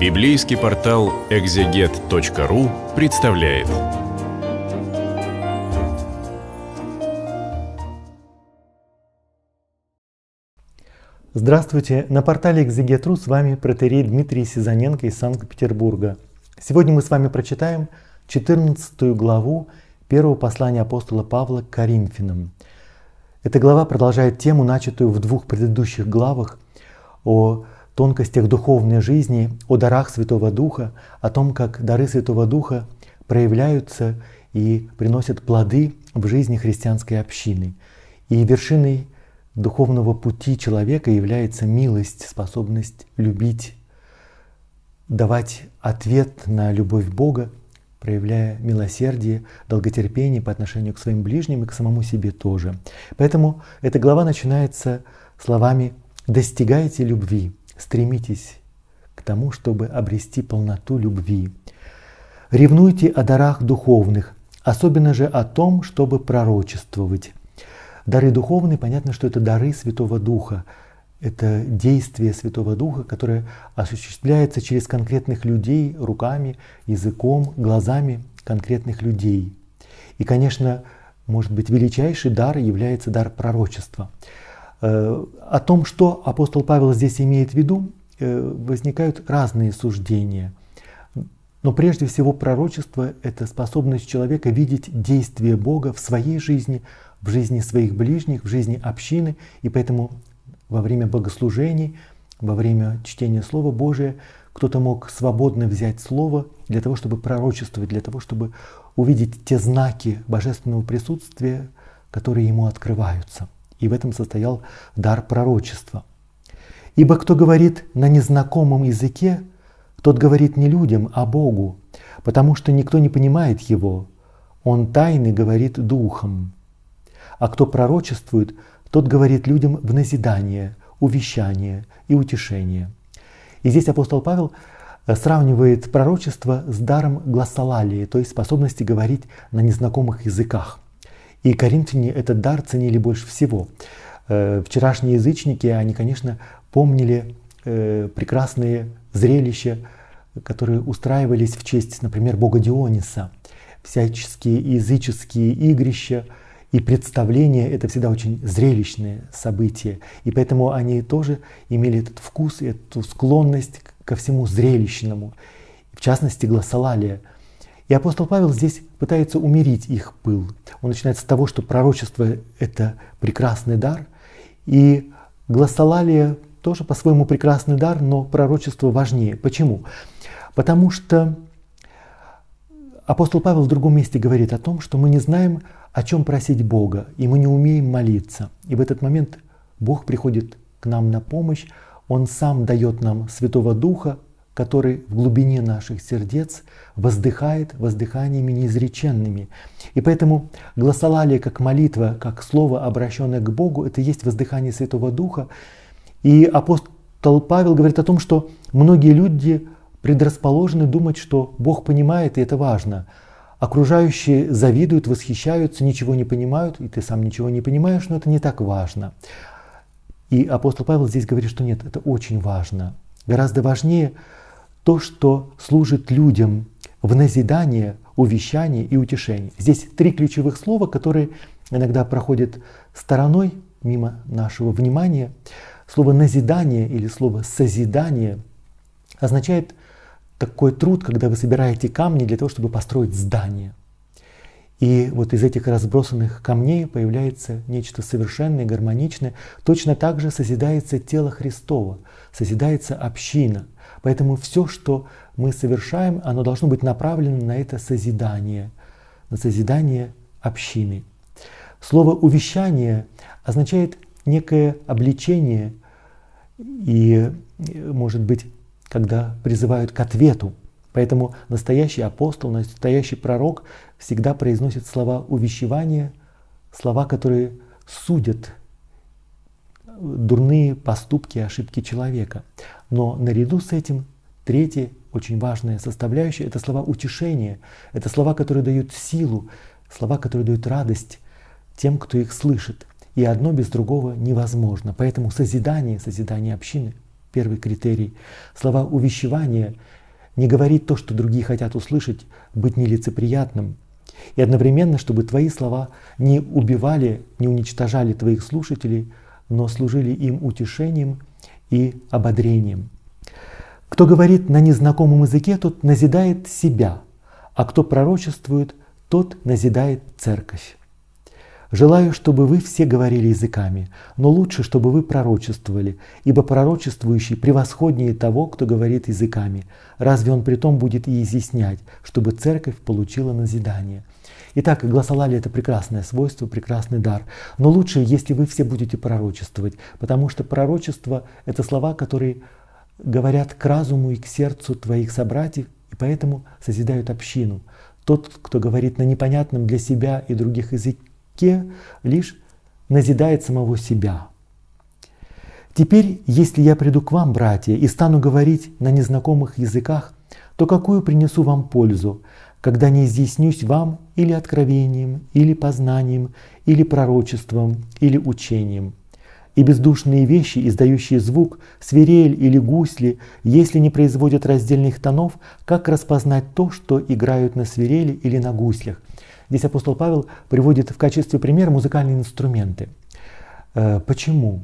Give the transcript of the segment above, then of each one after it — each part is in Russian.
Библейский портал экзегет.ру представляет. Здравствуйте! На портале экзегет.ру с вами протоиерей Дмитрий Сизаненко из Санкт-Петербурга. Сегодня мы с вами прочитаем 14 главу первого послания апостола Павла к Коринфянам. Эта глава продолжает тему, начатую в двух предыдущих главах, о тонкостях духовной жизни, о дарах Святого Духа, о том, как дары Святого Духа проявляются и приносят плоды в жизни христианской общины. И вершиной духовного пути человека является милость, способность любить, давать ответ на любовь Бога, проявляя милосердие, долготерпение по отношению к своим ближним и к самому себе тоже. Поэтому эта глава начинается словами «Достигайте любви, стремитесь к тому, чтобы обрести полноту любви. Ревнуйте о дарах духовных, особенно же о том, чтобы пророчествовать». Дары духовные, понятно, что это дары Святого Духа. Это действие Святого Духа, которое осуществляется через конкретных людей, руками, языком, глазами конкретных людей. И, конечно, может быть, величайший дар является дар пророчества. О том, что апостол Павел здесь имеет в виду, возникают разные суждения. Но прежде всего пророчество – это способность человека видеть действие Бога в своей жизни, в жизни своих ближних, в жизни общины. И поэтому во время богослужений, во время чтения Слова Божия кто-то мог свободно взять Слово для того, чтобы пророчествовать, для того, чтобы увидеть те знаки божественного присутствия, которые ему открываются. И в этом состоял дар пророчества. «Ибо кто говорит на незнакомом языке, тот говорит не людям, а Богу, потому что никто не понимает его. Он тайны говорит духом. А кто пророчествует, тот говорит людям в назидание, увещание и утешение». И здесь апостол Павел сравнивает пророчество с даром глоссолалии, то есть способности говорить на незнакомых языках. И коринфяне этот дар ценили больше всего. Вчерашние язычники, они, конечно, помнили прекрасные зрелища, которые устраивались в честь, например, бога Диониса. Всяческие языческие игрища и представления — это всегда очень зрелищные события. И поэтому они тоже имели этот вкус и эту склонность ко всему зрелищному, в частности, глоссолалия. И апостол Павел здесь пытается умерить их пыл. Он начинает с того, что пророчество — это прекрасный дар, и глоссолалия тоже по-своему прекрасный дар, но пророчество важнее. Почему? Потому что апостол Павел в другом месте говорит о том, что мы не знаем, о чем просить Бога, и мы не умеем молиться. И в этот момент Бог приходит к нам на помощь, Он сам дает нам Святого Духа, который в глубине наших сердец воздыхает воздыханиями неизреченными. И поэтому глоссолалия как молитва, как слово, обращенное к Богу, это есть воздыхание Святого Духа. И апостол Павел говорит о том, что многие люди предрасположены думать, что Бог понимает, и это важно. Окружающие завидуют, восхищаются, ничего не понимают, и ты сам ничего не понимаешь, но это не так важно. И апостол Павел здесь говорит, что нет, это очень важно. Гораздо важнее то, что служит людям в назидание, увещание и утешение. Здесь три ключевых слова, которые иногда проходят стороной, мимо нашего внимания. Слово «назидание» или слово «созидание» означает такой труд, когда вы собираете камни для того, чтобы построить здание. И вот из этих разбросанных камней появляется нечто совершенное, гармоничное. Точно так же созидается тело Христово, созидается община. Поэтому все, что мы совершаем, оно должно быть направлено на это созидание, на созидание общины. Слово «увещание» означает некое обличение и, может быть, когда призывают к ответу. Поэтому настоящий апостол, настоящий пророк всегда произносит слова увещевания, слова, которые судят дурные поступки, ошибки человека. Но наряду с этим третья очень важная составляющая — это слова утешения. Это слова, которые дают силу, слова, которые дают радость тем, кто их слышит. И одно без другого невозможно. Поэтому созидание общины первый критерий. Слова увещевания, не говорить то, что другие хотят услышать, быть нелицеприятным. И одновременно, чтобы твои слова не убивали, не уничтожали твоих слушателей, но служили им утешением и ободрением. Кто говорит на незнакомом языке, тот назидает себя, а кто пророчествует, тот назидает церковь. Желаю, чтобы вы все говорили языками, но лучше, чтобы вы пророчествовали, ибо пророчествующий превосходнее того, кто говорит языками. Разве он притом будет и изъяснять, чтобы церковь получила назидание? Итак, гласолалие — это прекрасное свойство, прекрасный дар. Но лучше, если вы все будете пророчествовать, потому что пророчество — это слова, которые говорят к разуму и к сердцу твоих собратьев, и поэтому созидают общину. Тот, кто говорит на непонятном для себя и других языке, лишь назидает самого себя. Теперь, если я приду к вам, братья, и стану говорить на незнакомых языках, то какую принесу вам пользу, когда не изъяснюсь вам или откровением, или познанием, или пророчеством, или учением? И бездушные вещи, издающие звук, свирель или гусли, если не производят раздельных тонов, как распознать то, что играют на свирели или на гуслях? Здесь апостол Павел приводит в качестве примера музыкальные инструменты. Почему?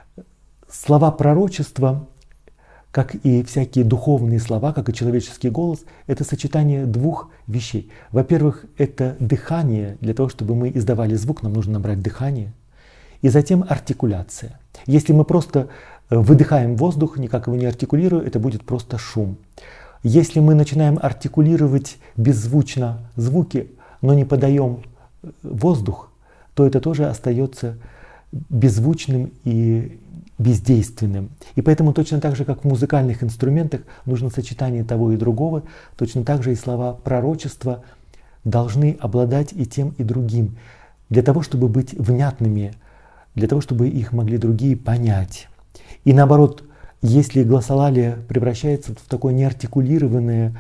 Слова пророчества, как и всякие духовные слова, как и человеческий голос, это сочетание двух вещей. Во-первых, это дыхание. Для того, чтобы мы издавали звук, нам нужно набрать дыхание. И затем артикуляция. Если мы просто выдыхаем воздух, никак его не артикулируя, это будет просто шум. Если мы начинаем артикулировать беззвучно звуки, но не подаем воздух, то это тоже остается беззвучным и бездейственным. И поэтому точно так же, как в музыкальных инструментах нужно сочетание того и другого, точно так же и слова пророчества должны обладать и тем, и другим, для того, чтобы быть внятными, для того, чтобы их могли другие понять. И наоборот, если гласолалие превращается в такое неартикулированное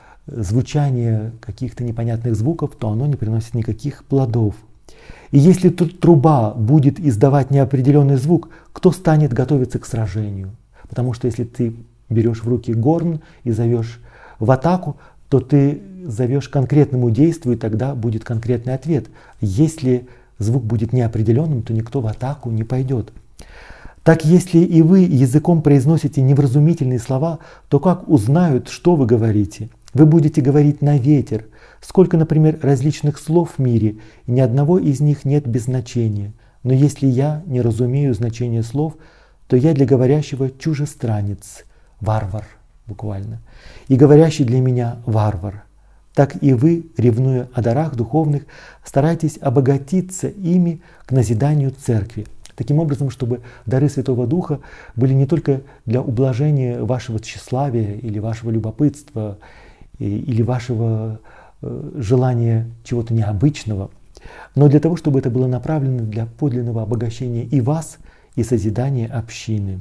звучание каких-то непонятных звуков, то оно не приносит никаких плодов. И если тут труба будет издавать неопределенный звук, кто станет готовиться к сражению? Потому что если ты берешь в руки горн и зовешь в атаку, то ты зовешь конкретному действию, и тогда будет конкретный ответ. Если звук будет неопределенным, то никто в атаку не пойдет. Так если и вы языком произносите невразумительные слова, то как узнают, что вы говорите? Вы будете говорить на ветер. Сколько, например, различных слов в мире, и ни одного из них нет без значения. Но если я не разумею значение слов, то я для говорящего чужестранец, варвар буквально, и говорящий для меня варвар. Так и вы, ревнуя о дарах духовных, старайтесь обогатиться ими к назиданию церкви. Таким образом, чтобы дары Святого Духа были не только для ублажения вашего тщеславия или вашего любопытства, или вашего желания чего-то необычного, но для того, чтобы это было направлено для подлинного обогащения и вас, и созидания общины.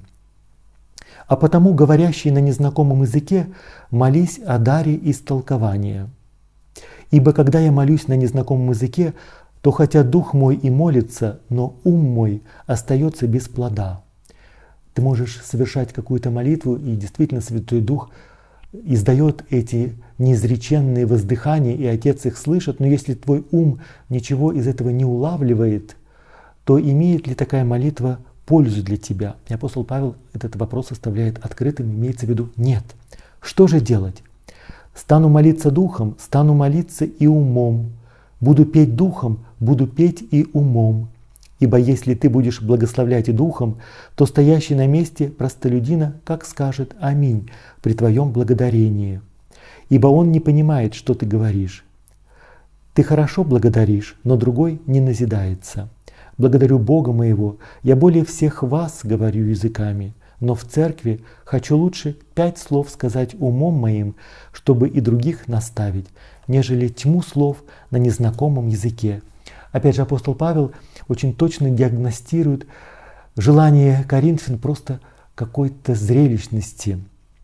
А потому, говорящий на незнакомом языке, молись о даре истолкования. Ибо когда я молюсь на незнакомом языке, то хотя дух мой и молится, но ум мой остается без плода. Ты можешь совершать какую-то молитву, и действительно Святой Дух издает эти неизреченные воздыхания, и Отец их слышит, но если твой ум ничего из этого не улавливает, то имеет ли такая молитва пользу для тебя? И апостол Павел этот вопрос оставляет открытым, имеется в виду нет. Что же делать? Стану молиться духом, стану молиться и умом. Буду петь духом, буду петь и умом. Ибо если ты будешь благословлять и духом, то стоящий на месте простолюдина как скажет «Аминь» при твоем благодарении. Ибо он не понимает, что ты говоришь. Ты хорошо благодаришь, но другой не назидается. Благодарю Бога моего, я более всех вас говорю языками, но в церкви хочу лучше 5 слов сказать умом моим, чтобы и других наставить, нежели тьму слов на незнакомом языке. Опять же, апостол Павел очень точно диагностирует желание Коринфян просто какой-то зрелищности.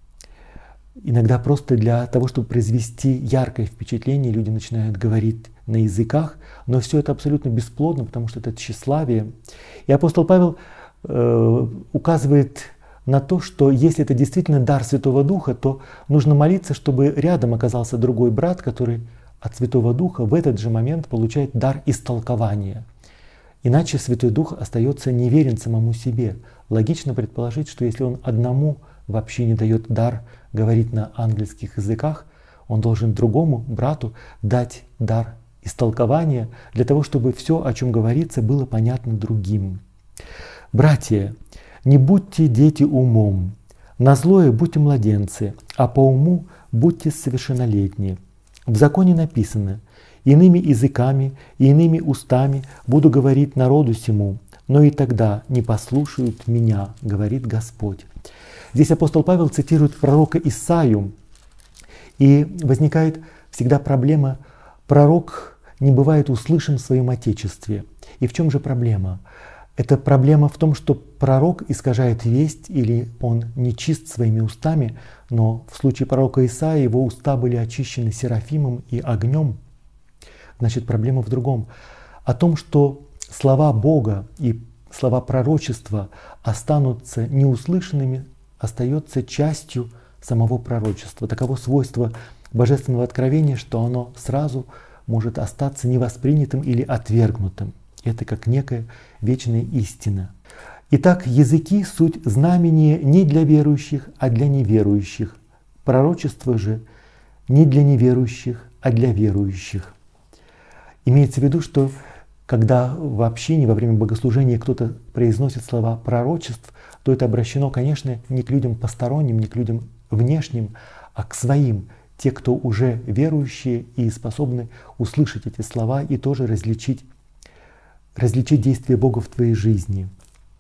Иногда просто для того, чтобы произвести яркое впечатление, люди начинают говорить на языках, но все это абсолютно бесплодно, потому что это тщеславие. И апостол Павел указывает на то, что если это действительно дар Святого Духа, то нужно молиться, чтобы рядом оказался другой брат, который от Святого Духа в этот же момент получает дар истолкования. Иначе Святой Дух остается неверен самому себе. Логично предположить, что если он одному вообще не дает дар говорить на ангельских языках, он должен другому брату дать дар истолкования для того, чтобы все, о чем говорится, было понятно другим. Братья, не будьте дети умом, на злое будьте младенцы, а по уму будьте совершеннолетние. В законе написано: иными языками и иными устами буду говорить народу сему, но и тогда не послушают меня, говорит Господь. Здесь апостол Павел цитирует пророка Исаию, и возникает всегда проблема: пророк не бывает услышан в своем отечестве. И в чем же проблема? Это проблема в том, что пророк искажает весть или он нечист своими устами, но в случае пророка Исаии его уста были очищены серафимом и огнем. Значит, проблема в другом. О том, что слова Бога и слова пророчества останутся неуслышанными, остается частью самого пророчества. Таково свойство божественного откровения, что оно сразу может остаться невоспринятым или отвергнутым. Это как некая вечная истина. Итак, языки — суть знамения не для верующих, а для неверующих. Пророчество же не для неверующих, а для верующих. Имеется в виду, что когда в общине во время богослужения кто-то произносит слова пророчеств, то это обращено, конечно, не к людям посторонним, не к людям внешним, а к своим, те, кто уже верующие и способны услышать эти слова и тоже различить действие Бога в твоей жизни.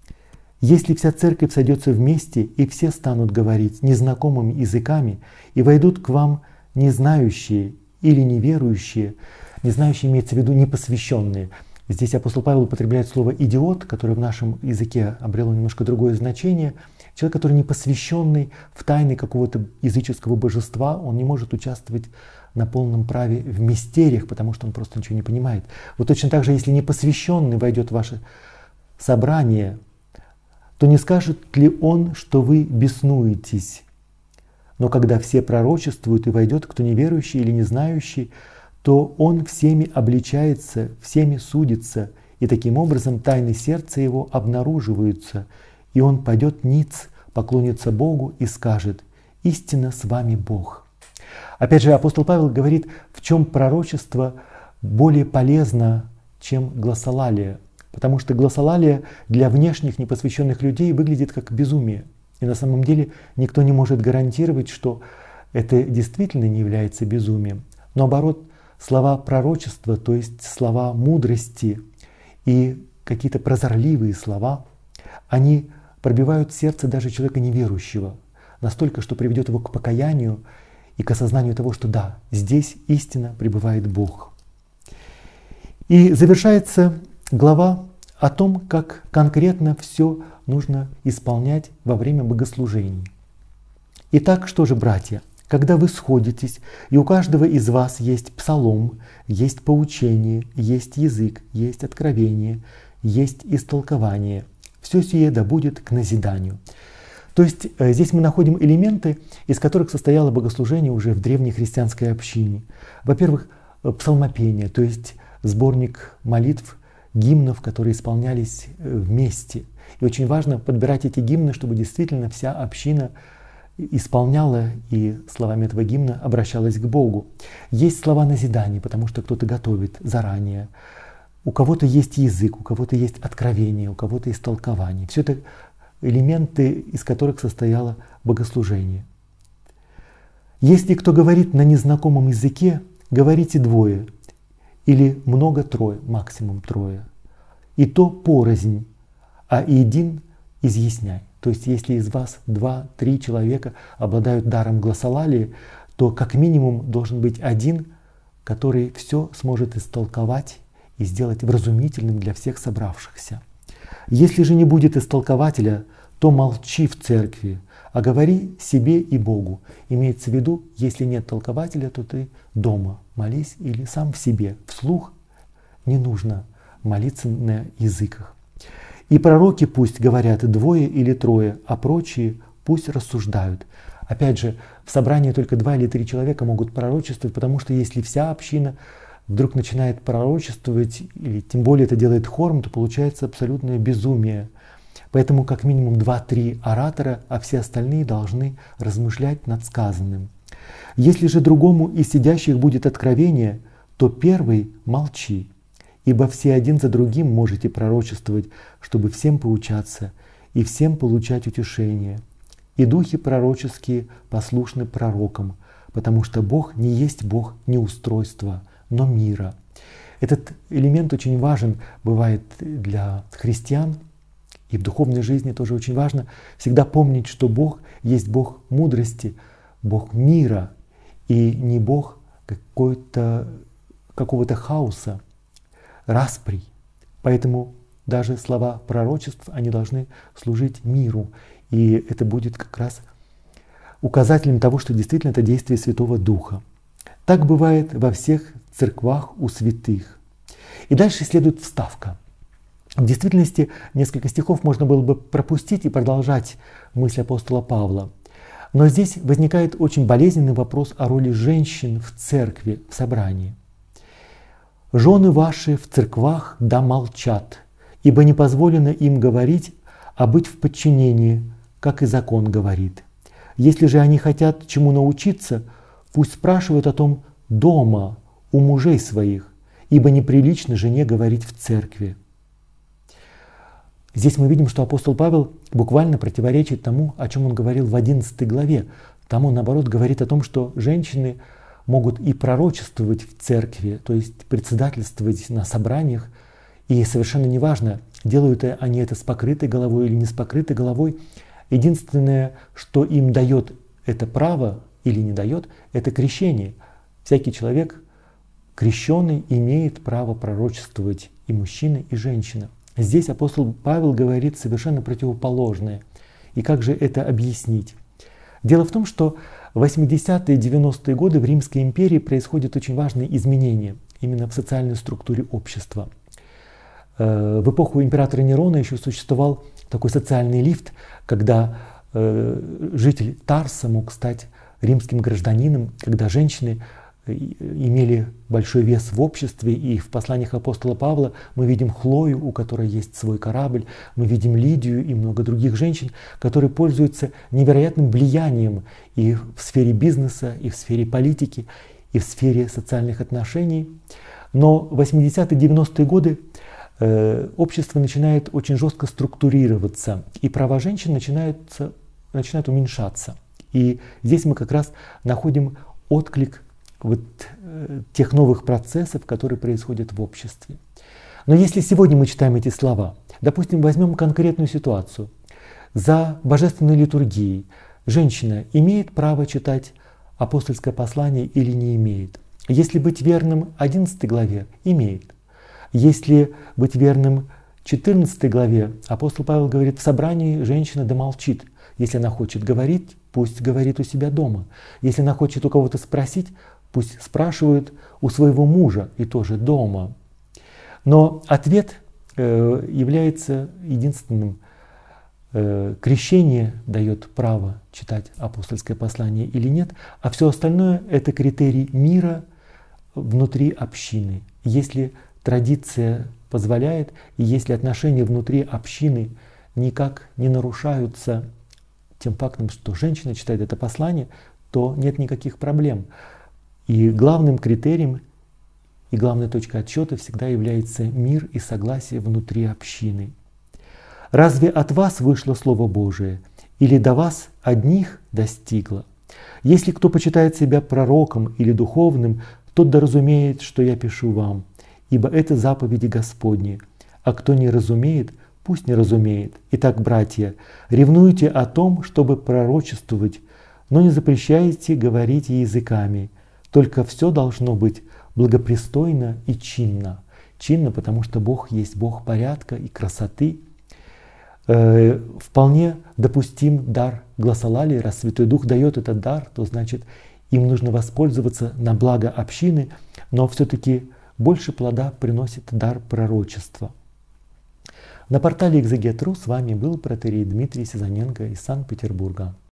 Если вся церковь сойдется вместе, и все станут говорить незнакомыми языками, и войдут к вам незнающие или неверующие, незнающие имеется в виду непосвященные. Здесь апостол Павел употребляет слово «идиот», которое в нашем языке обрело немножко другое значение. Человек, который не посвященный в тайны какого-то языческого божества, он не может участвовать на полном праве в мистериях, потому что он просто ничего не понимает. Вот точно так же, если непосвященный войдет в ваше собрание, то не скажет ли он, что вы беснуетесь? Но когда все пророчествуют и войдет кто неверующий или не знающий, то он всеми обличается, всеми судится, и таким образом тайны сердца его обнаруживаются, и он падет ниц, поклонится Богу и скажет: «Истинно с вами Бог». Опять же, апостол Павел говорит, в чем пророчество более полезно, чем гласолалия. Потому что гласолалия для внешних непосвященных людей выглядит как безумие. И на самом деле никто не может гарантировать, что это действительно не является безумием. Наоборот, слова пророчества, то есть слова мудрости и какие-то прозорливые слова, они пробивают сердце даже человека неверующего. Настолько, что приведет его к покаянию и к осознанию того, что да, здесь истинно пребывает Бог. И завершается глава о том, как конкретно все нужно исполнять во время богослужений. Итак, что же, братья, когда вы сходитесь, и у каждого из вас есть псалом, есть поучение, есть язык, есть откровение, есть истолкование, все сие да будет к назиданию. То есть здесь мы находим элементы, из которых состояло богослужение уже в древней христианской общине. Во-первых, псалмопение, то есть сборник молитв, гимнов, которые исполнялись вместе. И очень важно подбирать эти гимны, чтобы действительно вся община исполняла и словами этого гимна обращалась к Богу. Есть слова назидания, потому что кто-то готовит заранее. У кого-то есть язык, у кого-то есть откровение, у кого-то есть толкование. Все это элементы, из которых состояло богослужение. Если кто говорит на незнакомом языке, говорите двое или много-трое, максимум трое. И то порознь, а един изъясняй. То есть если из вас 2-3 человека обладают даром гласолалии, то как минимум должен быть один, который все сможет истолковать и сделать вразумительным для всех собравшихся. Если же не будет истолкователя, то молчи в церкви, а говори себе и Богу. Имеется в виду, если нет толкователя, то ты дома молись или сам в себе. Вслух не нужно молиться на языках. И пророки пусть говорят 2 или 3, а прочие пусть рассуждают. Опять же, в собрании только 2 или 3 человека могут пророчествовать, потому что если вся община вдруг начинает пророчествовать, или тем более это делает хором, то получается абсолютное безумие. Поэтому как минимум 2-3 оратора, а все остальные должны размышлять над сказанным. Если же другому из сидящих будет откровение, то первый молчи, ибо все один за другим можете пророчествовать, чтобы всем поучаться и всем получать утешение. И духи пророческие послушны пророкам, потому что Бог не есть Бог неустройства, но мира. Этот элемент очень важен бывает для христиан, и в духовной жизни тоже очень важно всегда помнить, что Бог есть Бог мудрости, Бог мира, и не Бог какого-то хаоса, расприй. Поэтому даже слова пророчеств, они должны служить миру. И это будет как раз указателем того, что действительно это действие Святого Духа. Так бывает во всех церквах у святых. И дальше следует вставка. В действительности несколько стихов можно было бы пропустить и продолжать мысль апостола Павла. Но здесь возникает очень болезненный вопрос о роли женщин в церкви, в собрании. «Жены ваши в церквах да молчат, ибо не позволено им говорить, а быть в подчинении, как и закон говорит. Если же они хотят чему научиться, пусть спрашивают о том дома у мужей своих, ибо неприлично жене говорить в церкви». Здесь мы видим, что апостол Павел буквально противоречит тому, о чем он говорил в 11 главе. Там он, наоборот, говорит о том, что женщины могут и пророчествовать в церкви, то есть председательствовать на собраниях. И совершенно неважно, делают они это с покрытой головой или не с покрытой головой. Единственное, что им дает это право или не дает, это крещение. Всякий человек, крещенный, имеет право пророчествовать, и мужчина, и женщина. Здесь апостол Павел говорит совершенно противоположное. И как же это объяснить? Дело в том, что в 80-е и 90-е годы в Римской империи происходят очень важные изменения именно в социальной структуре общества. В эпоху императора Нерона еще существовал такой социальный лифт, когда житель Тарса мог стать римским гражданином, когда женщины имели большой вес в обществе, и в посланиях апостола Павла мы видим Хлою, у которой есть свой корабль, мы видим Лидию и много других женщин, которые пользуются невероятным влиянием и в сфере бизнеса, и в сфере политики, и в сфере социальных отношений. Но в 80-е, 90-е годы общество начинает очень жестко структурироваться, и права женщин начинают уменьшаться. И здесь мы как раз находим отклик тех новых процессов, которые происходят в обществе. Но если сегодня мы читаем эти слова, допустим, возьмем конкретную ситуацию. За божественной литургией женщина имеет право читать апостольское послание или не имеет? Если быть верным 11 главе, имеет. Если быть верным 14 главе, апостол Павел говорит, в собрании женщина да молчит. Если она хочет говорить, пусть говорит у себя дома. Если она хочет у кого-то спросить, пусть спрашивают у своего мужа, и тоже дома. Но ответ является единственным. Крещение дает право читать апостольское послание или нет, а все остальное — это критерий мира внутри общины. Если традиция позволяет, и если отношения внутри общины никак не нарушаются тем фактом, что женщина читает это послание, то нет никаких проблем. И главным критерием и главной точкой отсчета всегда является мир и согласие внутри общины. Разве от вас вышло Слово Божие, или до вас одних достигло? Если кто почитает себя пророком или духовным, тот да разумеет, что я пишу вам, ибо это заповеди Господни. А кто не разумеет, пусть не разумеет. Итак, братья, ревнуйте о том, чтобы пророчествовать, но не запрещайте говорить языками. Только все должно быть благопристойно и чинно. Чинно, потому что Бог есть Бог порядка и красоты. Вполне допустим дар гласолалии. Раз Святой Дух дает этот дар, то значит им нужно воспользоваться на благо общины, но все-таки больше плода приносит дар пророчества. На портале Экзегет.ру с вами был протоиерей Дмитрий Сизаненко из Санкт-Петербурга.